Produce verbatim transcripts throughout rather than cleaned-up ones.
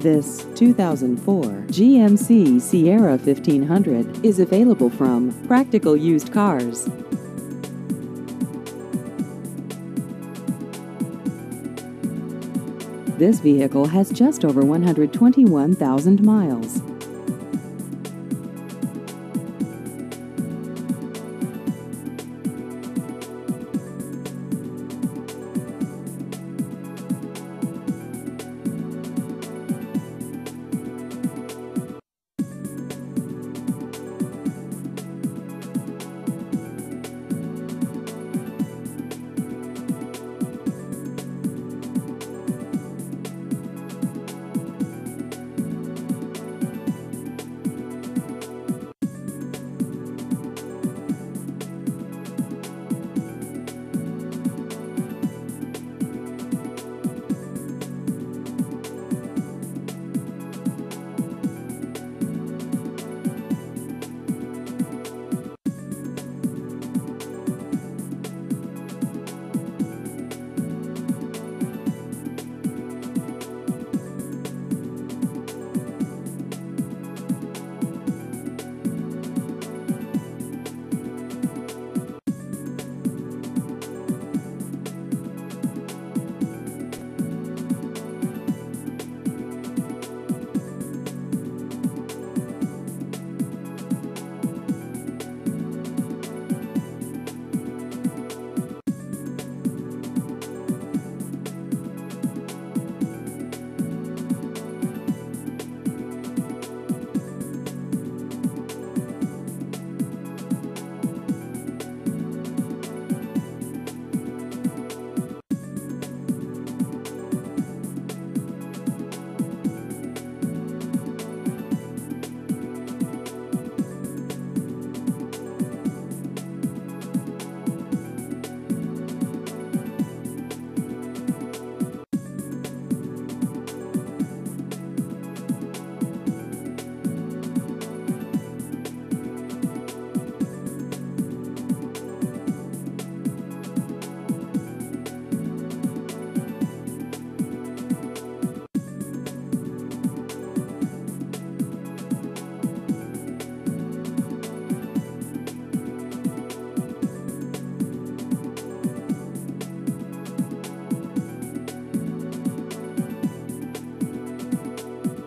This two thousand four G M C Sierra fifteen hundred is available from Practical Used Cars. This vehicle has just over one hundred twenty-one thousand miles.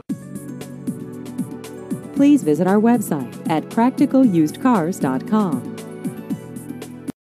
Please visit our website at practical used cars dot com.